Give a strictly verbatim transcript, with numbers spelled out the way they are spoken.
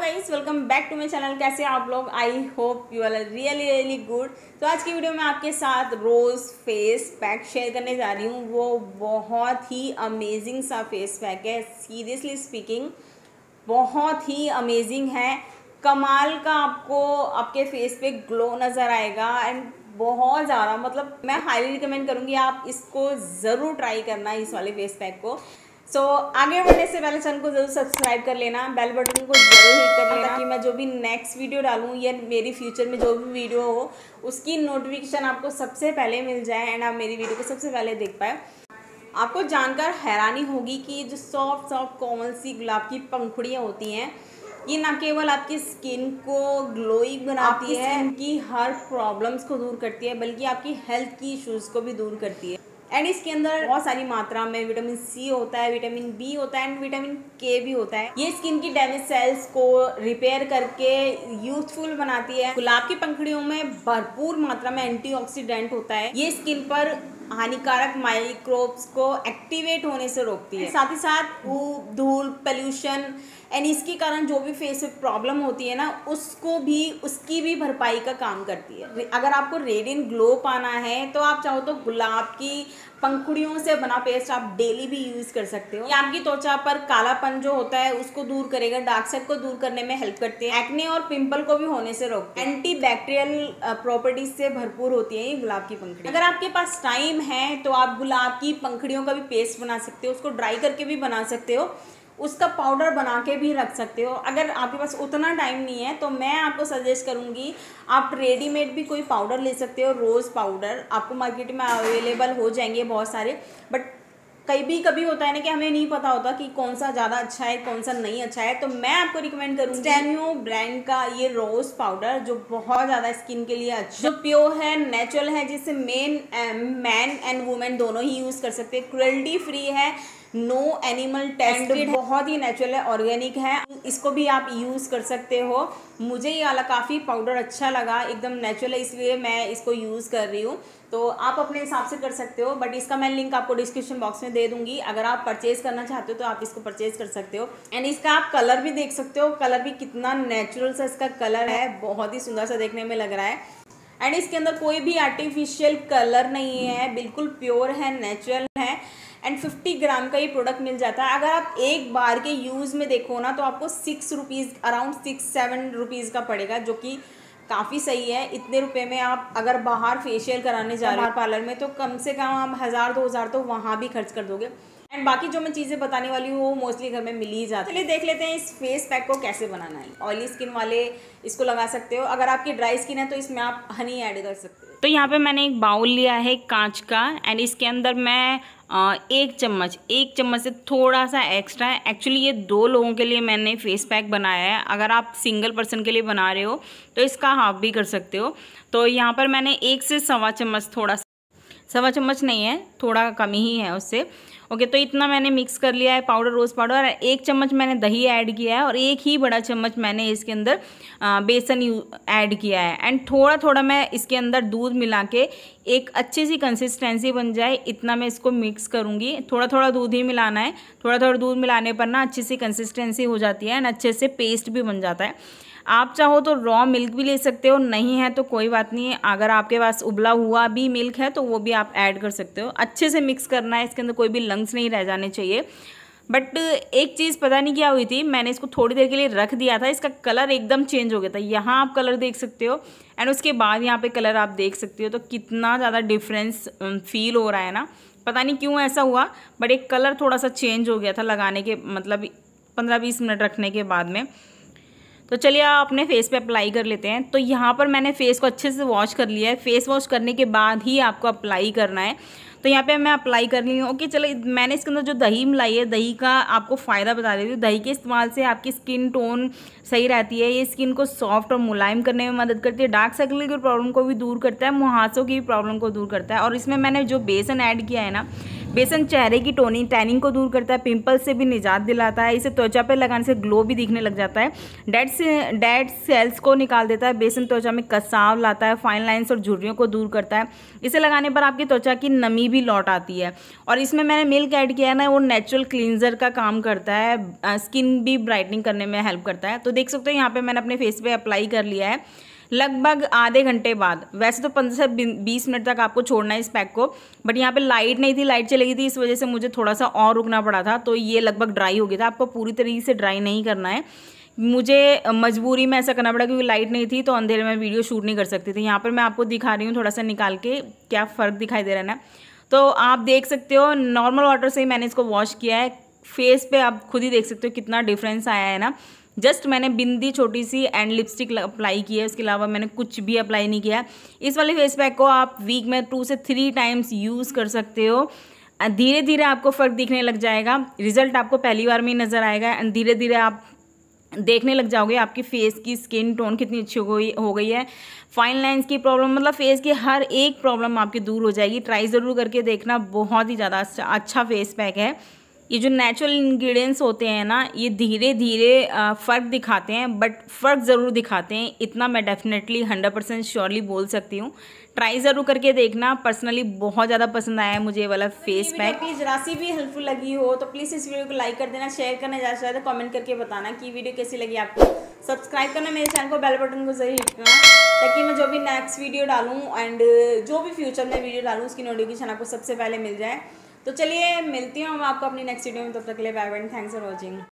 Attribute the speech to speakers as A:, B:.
A: Guys, welcome back to my channel. कैसे आप लोग? I hope you are really really good. तो आज की वीडियो में आपके साथ रोज़ फेस पैक शेयर करने जा रही हूँ। वो बहुत ही अमेजिंग सा फेस पैक है। सीरियसली स्पीकिंग बहुत ही अमेजिंग है। कमाल का आपको आपके फेस पे ग्लो नज़र आएगा एंड बहुत ज़्यादा, मतलब मैं हाईली रिकमेंड करूँगी आप इसको ज़रूर ट्राई करना, इस वाले फेस पैक को। सो so, आगे बढ़ने से पहले चैनल को जरूर सब्सक्राइब कर लेना, बेल बटन को जरूर हिट कर लेना ताकि मैं जो भी नेक्स्ट वीडियो डालूँ या मेरी फ्यूचर में जो भी वीडियो हो उसकी नोटिफिकेशन आपको सबसे पहले मिल जाए एंड आप मेरी वीडियो को सबसे पहले देख पाए। आपको जानकर हैरानी होगी कि जो सॉफ्ट सॉफ्ट कोमल सी गुलाब की पंखुड़ियाँ होती हैं, ये ना केवल आपकी स्किन को ग्लोइंग बनाती है, स्किन की हर प्रॉब्लम्स को दूर करती है, बल्कि आपकी हेल्थ की इश्यूज़ को भी दूर करती है। एंड इसके अंदर बहुत सारी मात्रा में विटामिन सी होता है, विटामिन बी होता है एंड विटामिन के भी होता है। ये स्किन की डैमेज सेल्स को रिपेयर करके यूथफुल बनाती है। गुलाब की पंखुड़ियों में भरपूर मात्रा में एंटीऑक्सीडेंट होता है। ये स्किन पर हानिकारक माइक्रोब्स को एक्टिवेट होने से रोकती है। साथ ही साथ धूल, पोल्यूशन एंड इसके कारण जो भी फेस में प्रॉब्लम होती है ना, उसको भी उसकी भी भरपाई का काम करती है। अगर आपको रेडियंट ग्लो पाना है तो आप चाहो तो गुलाब की पंखुड़ियों से बना पेस्ट आप डेली भी यूज़ कर सकते हो। ये आपकी त्वचा पर कालापन जो होता है उसको दूर करेगा, डार्क सर्कल को दूर करने में हेल्प करती है, एक्ने और पिंपल को भी होने से रोकती है। एंटी बैक्टीरियल प्रॉपर्टीज से भरपूर होती है ये गुलाब की पंखुड़ी। अगर आपके पास टाइम है तो आप गुलाब की पंखुड़ियों का भी पेस्ट बना सकते हो, उसको ड्राई करके भी बना सकते हो, उसका पाउडर बना के भी रख सकते हो। अगर आपके पास उतना टाइम नहीं है तो मैं आपको सजेस्ट करूंगी आप रेडीमेड भी कोई पाउडर ले सकते हो। रोज़ पाउडर आपको मार्केट में अवेलेबल हो जाएंगे बहुत सारे, बट कई भी कभी होता है ना कि हमें नहीं पता होता कि कौन सा ज़्यादा अच्छा है कौन सा नहीं अच्छा है। तो मैं आपको रिकमेंड करूँगी स्टेनियो ब्रांड का ये रोज़ पाउडर, जो बहुत ज़्यादा स्किन के लिए अच्छा, जो प्योर है, नेचुरल है, जिससे मेन मैन एंड वुमेन दोनों ही यूज़ कर सकते हैं। क्रुएल्टी फ्री है, नो एनिमल टेस्टेड, बहुत ही नेचुरल है, ऑर्गेनिक है। इसको भी आप यूज़ कर सकते हो। मुझे ये वाला काफ़ी पाउडर अच्छा लगा, एकदम नेचुरल है, इसलिए मैं इसको यूज़ कर रही हूँ। तो आप अपने हिसाब से कर सकते हो, बट इसका मैं लिंक आपको डिस्क्रिप्शन बॉक्स में दे दूंगी। अगर आप परचेज करना चाहते हो तो आप इसको परचेज कर सकते हो। एंड इसका आप कलर भी देख सकते हो, कलर भी कितना नेचुरल सा इसका कलर है, बहुत ही सुंदर सा देखने में लग रहा है। एंड इसके अंदर कोई भी आर्टिफिशियल कलर नहीं है, बिल्कुल प्योर है, नेचुरल है। एंड फिफ्टी ग्राम का ये प्रोडक्ट मिल जाता है। अगर आप एक बार के यूज़ में देखो ना तो आपको six rupees around six seven rupees का पड़ेगा, जो कि काफ़ी सही है। इतने रुपए में आप अगर बाहर फेशियल कराने जा रहे हैं पार्लर में तो कम से कम आप हज़ार दो हज़ार तो वहाँ भी खर्च कर दोगे। एंड बाकी जो मैं चीज़ें बताने वाली हूँ वो मोस्टली घर में मिल ही जाती है। चलिए देख लेते हैं इस फेस पैक को कैसे बनाना है। ऑयली स्किन वाले इसको लगा सकते हो, अगर आपकी ड्राई स्किन है तो इसमें आप हनी ऐड कर सकते हो।
B: तो यहाँ पे मैंने एक बाउल लिया है कांच का एंड इसके अंदर मैं एक चम्मच एक चम्मच से थोड़ा सा एक्स्ट्रा है। एक्चुअली ये दो लोगों के लिए मैंने फेस पैक बनाया है। अगर आप सिंगल पर्सन के लिए बना रहे हो तो इसका हाफ भी कर सकते हो। तो यहाँ पर मैंने एक से सवा चम्मच, थोड़ा सा सवा चम्मच नहीं है, थोड़ा कम ही है उससे। ओके, तो इतना मैंने मिक्स कर लिया है पाउडर, रोज़ पाउडर। एक चम्मच मैंने दही ऐड किया है और एक ही बड़ा चम्मच मैंने इसके अंदर बेसन ऐड किया है। एंड थोड़ा थोड़ा मैं इसके अंदर दूध मिला के एक अच्छी सी कंसिस्टेंसी बन जाए इतना मैं इसको मिक्स करूँगी। थोड़ा थोड़ा दूध ही मिलाना है, थोड़ा थोड़ा दूध मिलाने पर ना अच्छी सी कंसिस्टेंसी हो जाती है एंड अच्छे से पेस्ट भी बन जाता है। आप चाहो तो रॉ मिल्क भी ले सकते हो, नहीं है तो कोई बात नहीं है। अगर आपके पास उबला हुआ भी मिल्क है तो वो भी आप ऐड कर सकते हो। अच्छे से मिक्स करना है, इसके अंदर कोई भी लंग्स नहीं रह जाने चाहिए। बट एक चीज़ पता नहीं क्या हुई थी, मैंने इसको थोड़ी देर के लिए रख दिया था, इसका कलर एकदम चेंज हो गया था। यहाँ आप कलर देख सकते हो एंड उसके बाद यहाँ पे कलर आप देख सकते हो, तो कितना ज़्यादा डिफरेंस फील हो रहा है ना। पता नहीं क्यों ऐसा हुआ, बट एक कलर थोड़ा सा चेंज हो गया था लगाने के मतलब पंद्रह बीस मिनट रखने के बाद में। तो चलिए आप अपने फेस पे अप्लाई कर लेते हैं। तो यहाँ पर मैंने फेस को अच्छे से वॉश कर लिया है। फेस वॉश करने के बाद ही आपको अप्लाई करना है। तो यहाँ पे मैं अप्लाई कर ली हूँ। ओके, चलो मैंने इसके अंदर जो दही मिलाई है, दही का आपको फ़ायदा बता देती हूँ। दही के इस्तेमाल से आपकी स्किन टोन सही रहती है, ये स्किन को सॉफ्ट और मुलायम करने में मदद करती है, डार्क सर्कल की प्रॉब्लम को भी दूर करता है, मुहासों की प्रॉब्लम को दूर करता है। और इसमें मैंने जो बेसन ऐड किया है ना, बेसन चेहरे की टोनिंग टैनिंग को दूर करता है, पिंपल्स से भी निजात दिलाता है, इसे त्वचा पर लगाने से ग्लो भी दिखने लग जाता है, डेड से डेड सेल्स को निकाल देता है, बेसन त्वचा में कसाव लाता है, फाइन लाइंस और झुर्रियों को दूर करता है। इसे लगाने पर आपकी त्वचा की नमी भी लौट आती है। और इसमें मैंने मिल्क ऐड किया है ना, वो नेचुरल क्लींजर का काम करता है, स्किन भी ब्राइटनिंग करने में हेल्प करता है। तो देख सकते हो यहाँ पे मैंने अपने फेस पे अप्लाई कर लिया है लगभग आधे घंटे बाद। वैसे तो पंद्रह से बीस मिनट तक आपको छोड़ना है इस पैक को, बट यहाँ पे लाइट नहीं थी, लाइट चली गई थी, इस वजह से मुझे थोड़ा सा और रुकना पड़ा था। तो ये लगभग ड्राई हो गया था। आपको पूरी तरीके से ड्राई नहीं करना है, मुझे मजबूरी में ऐसा करना पड़ा क्योंकि लाइट नहीं थी तो अंधेरे में वीडियो शूट नहीं कर सकती थी। यहाँ पर मैं आपको दिखा रही हूँ थोड़ा सा निकाल के क्या फ़र्क दिखाई दे रहा है ना। तो आप देख सकते हो नॉर्मल वाटर से ही मैंने इसको वॉश किया है। फेस पे आप खुद ही देख सकते हो कितना डिफरेंस आया है ना। जस्ट मैंने बिंदी छोटी सी एंड लिपस्टिक अप्लाई की है, इसके अलावा मैंने कुछ भी अप्लाई नहीं किया। इस वाले फेस पैक को आप वीक में टू से थ्री टाइम्स यूज़ कर सकते हो। धीरे धीरे आपको फ़र्क दिखने लग जाएगा, रिजल्ट आपको पहली बार में ही नज़र आएगा एंड धीरे धीरे आप देखने लग जाओगे आपकी फेस की स्किन टोन कितनी अच्छी हो गई हो गई है। फाइन लाइंस की प्रॉब्लम, मतलब फेस की हर एक प्रॉब्लम आपकी दूर हो जाएगी। ट्राई ज़रूर करके देखना, बहुत ही ज़्यादा अच्छा फेस पैक है। ये जो नेचुरल इंग्रेडिएंट्स होते हैं ना, ये धीरे धीरे फ़र्क दिखाते हैं, बट फ़र्क ज़रूर दिखाते हैं, इतना मैं डेफिनेटली हंड्रेड परसेंट श्योरली बोल सकती हूँ। ट्राई ज़रूर करके देखना। पर्सनली बहुत ज़्यादा पसंद आया है मुझे ये वाला फेस पैक।
A: प्लीज़ जरा सी भी हेल्पफुल लगी हो तो प्लीज़ इस वीडियो को लाइक कर देना, शेयर करना ज़्यादा से ज़्यादा, कमेंट करके बताना कि वीडियो कैसी लगी आपको। सब्सक्राइब करना मेरे चैनल को, बेल बटन को ज़रूर हिट करना ताकि मैं जो भी नेक्स्ट वीडियो डालूँ एंड जो भी फ्यूचर में वीडियो डालूँ उसकी नोटिफिकेशन आपको सबसे पहले मिल जाए। तो चलिए मिलती हूँ मैं आपको अपनी नेक्स्ट वीडियो में, तब तक के लिए bye bye, thanks for watching.